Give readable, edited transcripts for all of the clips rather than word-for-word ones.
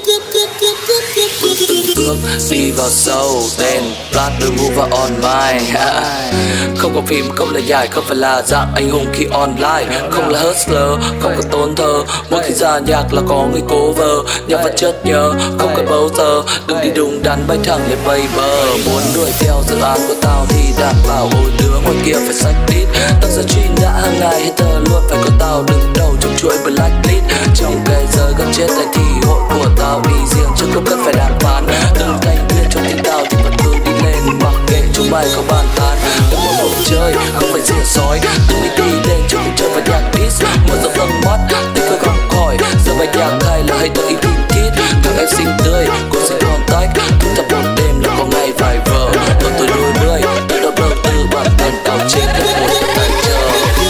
Bước đi vào sâu đèn flash đôi move vào on my. Không có phim, không là dài, không phải là dạng anh hùng khi online. Không là hustler, không có tốn thơ. Mỗi khi ra nhạc là có người cover. Nhạc vật chất nhớ, không cần bấu giờ. Đừng đi đùng đắn bay thẳng lên bay bờ. Muốn đuổi theo dự án của tao thì đảm bảo ôi đứa ngoài kia phải sách đít. Tao sẽ truy nã hàng ngày hater luôn phải có tao đứng đầu trong chuỗi blacklist. Trong cái giờ gần chết này thì hội của tao đi riêng chứ không cần phải đàm phán. Từng thành viên trong team tao thì vẫn cứ đi lên mặc kệ chúng mày không bàn tán. Đừng có cuộc chơi không phải rỉa sói. Từng đi lên chứ không chơi vào nhạc diss. Mở rộng tầm mắt tích cực học hỏi. Giờ bài nhạc hay là hater im im kít. Các em xinh tươi cô xin contact. Thu thập một đêm là có ngày vài vợ. Ở tuổi đôi mươi tôi đã đầu tư bản thân tao trên hết một tài trợ.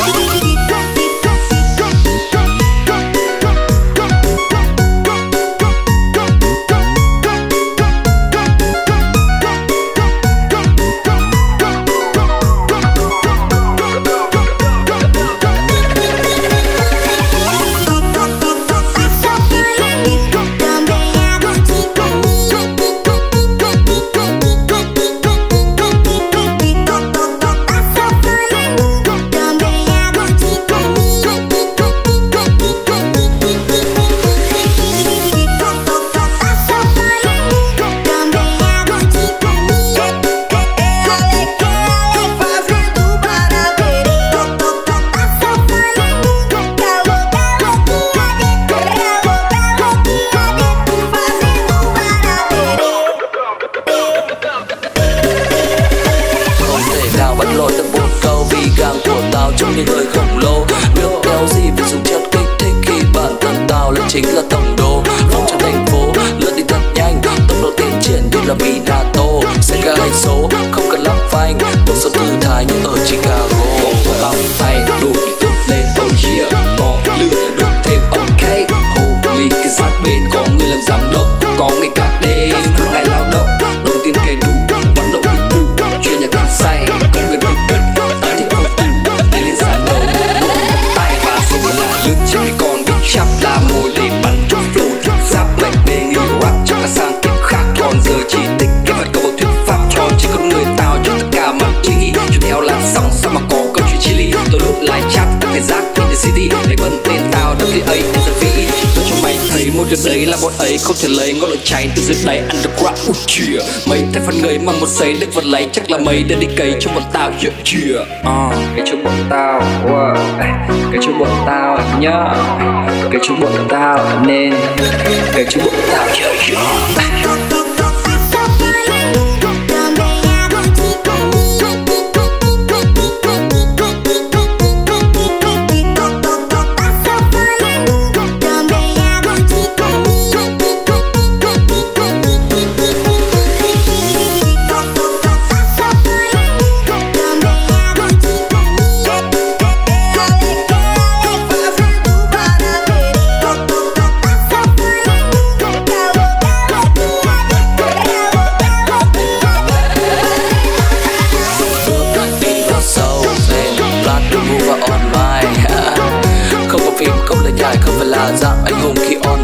Trong những người khổng lồ nước kéo gì vì dùng chất kích thích khi bản thân tao lại chính là tổng đô. Phong trong thành phố lướt đi thật nhanh, tốc độ tiến triển như là Minato. Xe ga hay số không cần lắp phanh, cuộc sống thư thái như ở Chicago. Có bóng tay đủ tốt lên oh yeah, có lửa đốt thêm ok. Holy cái sát bên có người làm giám đốc, có người cả đêm hàng ngày lao động. Đầu tiên kể đủ hoạt động bị đủ, chuyên nhạc càng say có người bị đứt. Chỉ còn biết chắp là môi để bắn trong flow thuyết giáp lệnh đề nghị rap cho cả sang kiếp khác. Còn giờ chỉ thích cái vật câu thuyết pháp cho chỉ con người tao cho tất cả mọi suy nghĩ cho theo làn sóng sao mà có câu chuyện chi lý. Tôi đốt lại chat ta phải giác in the city để bật tên tao đập thì ấy in the vi. Tôi cho mày thấy một điều đấy là bọn ấy không thể lấy ngọn lửa cháy từ dưới đáy underground. Chìa mấy thành phần người mà một giấy được vật lấy chắc là mấy đã đi cấy cho bọn tao chìa cái cho bọn tao cái cho bọn tao nhá. Cái chú bọn tao nên cái chú bọn tao chơi không có phim, không là dài, không phải là dạng anh hùng khi on